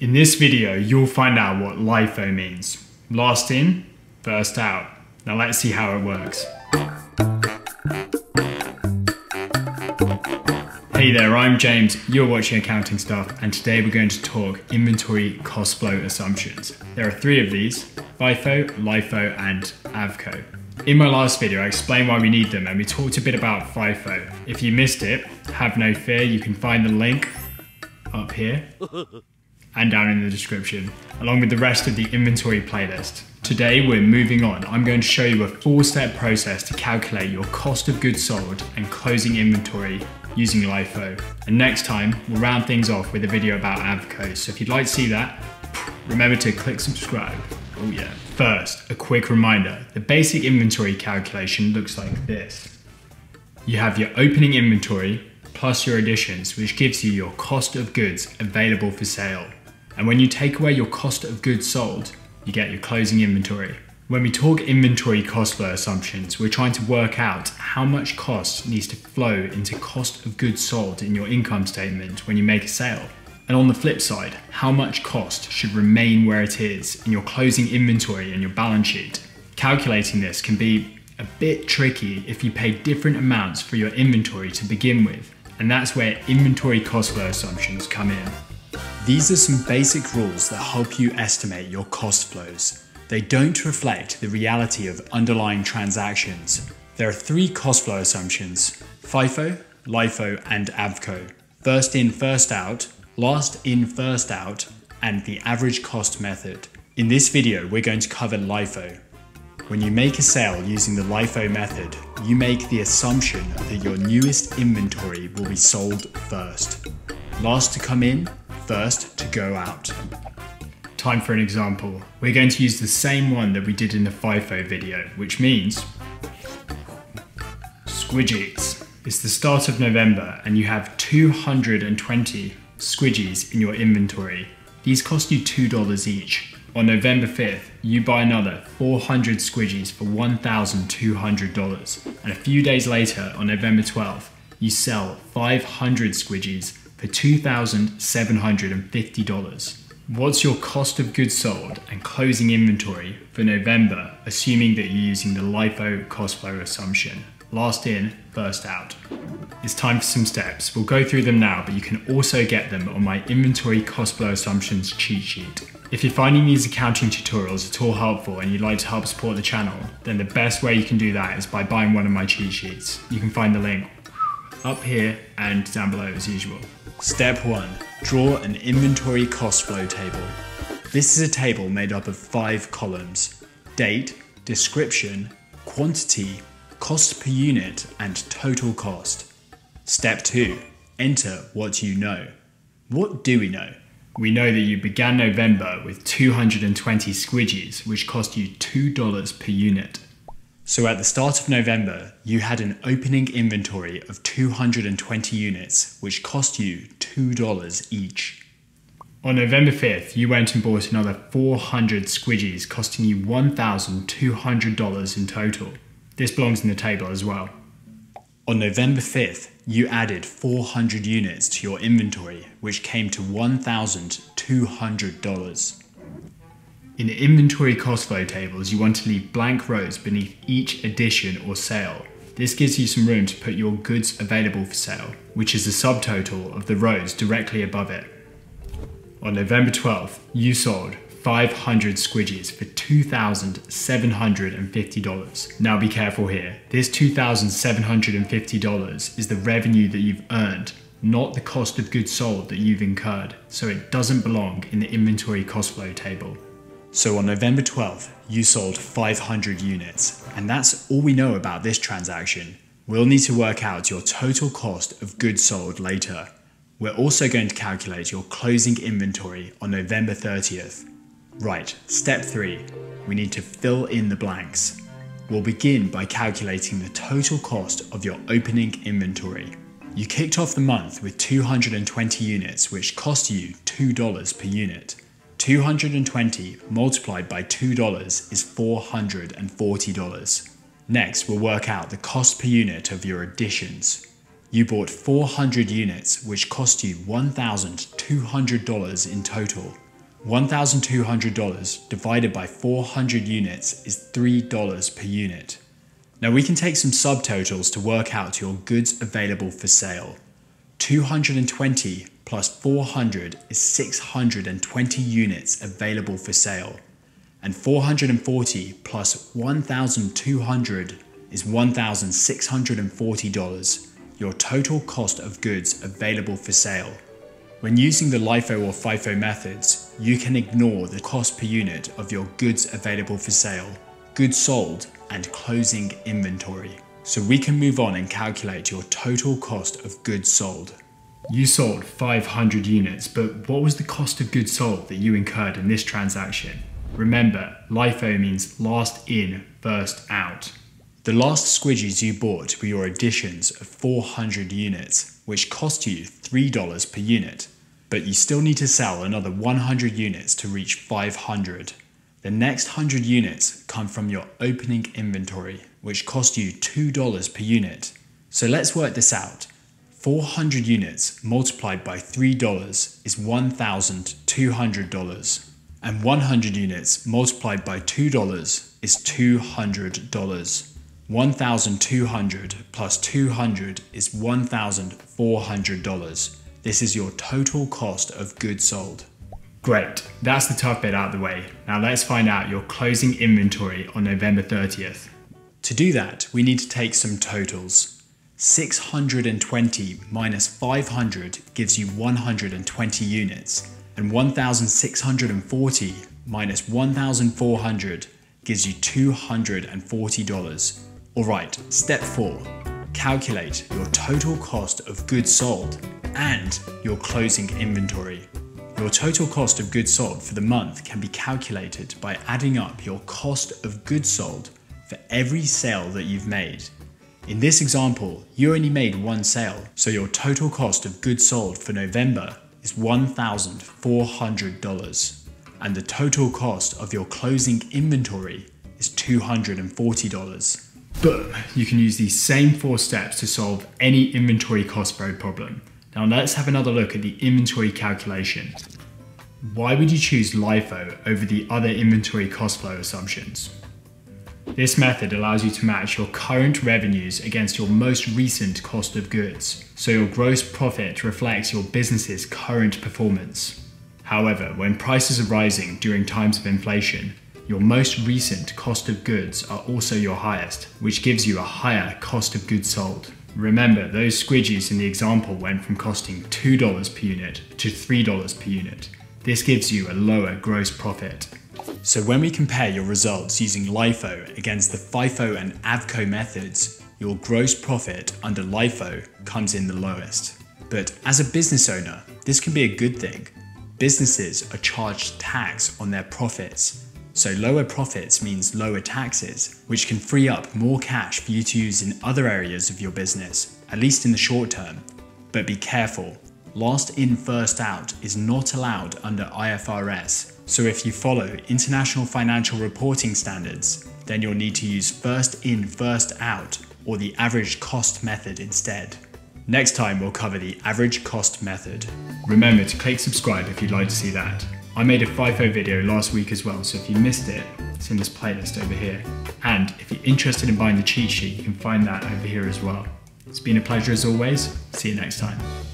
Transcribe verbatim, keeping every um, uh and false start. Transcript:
In this video, you'll find out what LIFO means. Last in, first out. Now let's see how it works. Hey there, I'm James, you're watching Accounting Stuff, and today we're going to talk inventory cost flow assumptions. There are three of these: FIFO, LIFO and AVCO. In my last video, I explained why we need them and we talked a bit about FIFO. If you missed it, have no fear, you can find the link up here and down in the description, along with the rest of the inventory playlist. Today we're moving on. I'm going to show you a four-step process to calculate your cost of goods sold and closing inventory using LIFO. And next time, we'll round things off with a video about AVCO. So if you'd like to see that, remember to click subscribe. Oh yeah. First, a quick reminder. The basic inventory calculation looks like this. You have your opening inventory plus your additions, which gives you your cost of goods available for sale. And when you take away your cost of goods sold, you get your closing inventory. When we talk inventory cost flow assumptions, we're trying to work out how much cost needs to flow into cost of goods sold in your income statement when you make a sale. And on the flip side, how much cost should remain where it is in your closing inventory and your balance sheet. Calculating this can be a bit tricky if you pay different amounts for your inventory to begin with, and that's where inventory cost flow assumptions come in. These are some basic rules that help you estimate your cost flows. They don't reflect the reality of underlying transactions. There are three cost flow assumptions: FIFO, LIFO and AVCO. First in, first out, last in, first out, and the average cost method. In this video, we're going to cover LIFO. When you make a sale using the LIFO method, you make the assumption that your newest inventory will be sold first. Last to come in, first to go out. Time for an example. We're going to use the same one that we did in the FIFO video, which means squidgies. It's the start of November and you have two hundred twenty squidgies in your inventory. These cost you two dollars each. On November fifth, you buy another four hundred squidgies for one thousand two hundred dollars. And a few days later, on November twelfth, you sell five hundred squidgies for two thousand seven hundred fifty dollars. What's your cost of goods sold and closing inventory for November, assuming that you're using the LIFO cost flow assumption? Last in, first out. It's time for some steps. We'll go through them now, but you can also get them on my inventory cost flow assumptions cheat sheet. If you're finding these accounting tutorials at all helpful and you'd like to help support the channel, then the best way you can do that is by buying one of my cheat sheets. You can find the link up here and down below as usual. Step one, draw an inventory cost flow table. This is a table made up of five columns: date, description, quantity, cost per unit, and total cost. Step two, enter what you know. What do we know? We know that you began November with two hundred twenty squidgies, which cost you two dollars per unit. So at the start of November, you had an opening inventory of two hundred twenty units, which cost you two dollars each. On November fifth, you went and bought another four hundred squidgies, costing you one thousand two hundred dollars in total. This belongs in the table as well. On November fifth, you added four hundred units to your inventory, which came to one thousand two hundred dollars. In inventory cost flow tables, you want to leave blank rows beneath each addition or sale. This gives you some room to put your goods available for sale, which is the subtotal of the rows directly above it. On November twelfth, you sold five hundred squidgies for two thousand seven hundred fifty dollars. Now be careful here. This two thousand seven hundred fifty dollars is the revenue that you've earned, not the cost of goods sold that you've incurred, so it doesn't belong in the inventory cost flow table. So on November twelfth, you sold five hundred units, and that's all we know about this transaction. We'll need to work out your total cost of goods sold later. We're also going to calculate your closing inventory on November thirtieth. Right, step three, we need to fill in the blanks. We'll begin by calculating the total cost of your opening inventory. You kicked off the month with two hundred twenty units, which cost you two dollars per unit. two hundred twenty multiplied by two dollars is four hundred forty dollars. Next, we'll work out the cost per unit of your additions. You bought four hundred units, which cost you one thousand two hundred dollars in total. one thousand two hundred dollars divided by four hundred units is three dollars per unit. Now we can take some subtotals to work out your goods available for sale. two hundred twenty plus four hundred is six hundred twenty units available for sale. And four hundred forty plus one thousand two hundred is one thousand six hundred forty dollars, your total cost of goods available for sale. When using the LIFO or FIFO methods, you can ignore the cost per unit of your goods available for sale, goods sold, and closing inventory. So we can move on and calculate your total cost of goods sold. You sold five hundred units, but what was the cost of goods sold that you incurred in this transaction? Remember, LIFO means last in, first out. The last squidgies you bought were your additions of four hundred units, which cost you three dollars per unit. But you still need to sell another one hundred units to reach five hundred. The next one hundred units come from your opening inventory, which cost you two dollars per unit. So let's work this out. four hundred units multiplied by three dollars is one thousand two hundred dollars. And one hundred units multiplied by two dollars is two hundred dollars. one thousand two hundred plus two hundred is one thousand four hundred dollars. This is your total cost of goods sold. Great, that's the tough bit out of the way. Now let's find out your closing inventory on November thirtieth. To do that, we need to take some totals. six hundred twenty minus five hundred gives you one hundred twenty units, and one thousand six hundred forty minus one thousand four hundred gives you two hundred forty dollars. Alright, step four. Calculate your total cost of goods sold and your closing inventory. Your total cost of goods sold for the month can be calculated by adding up your cost of goods sold for every sale that you've made. In this example, you only made one sale, so your total cost of goods sold for November is one thousand four hundred dollars, and the total cost of your closing inventory is two hundred forty dollars. Boom! You can use these same four steps to solve any inventory cost flow problem. Now let's have another look at the inventory calculation. Why would you choose LIFO over the other inventory cost flow assumptions? This method allows you to match your current revenues against your most recent cost of goods, so your gross profit reflects your business's current performance. However, when prices are rising during times of inflation, your most recent cost of goods are also your highest, which gives you a higher cost of goods sold. Remember, those squidgies in the example went from costing two dollars per unit to three dollars per unit. This gives you a lower gross profit. So when we compare your results using LIFO against the FIFO and AVCO methods, your gross profit under LIFO comes in the lowest. But as a business owner, this can be a good thing. Businesses are charged tax on their profits. So lower profits means lower taxes, which can free up more cash for you to use in other areas of your business, at least in the short term. But be careful, last in first out is not allowed under I F R S. So if you follow international financial reporting standards, then you'll need to use first in first out or the average cost method instead. Next time we'll cover the average cost method. Remember to click subscribe if you'd like to see that. I made a FIFO video last week as well, so if you missed it, it's in this playlist over here. And if you're interested in buying the cheat sheet, you can find that over here as well. It's been a pleasure as always. See you next time.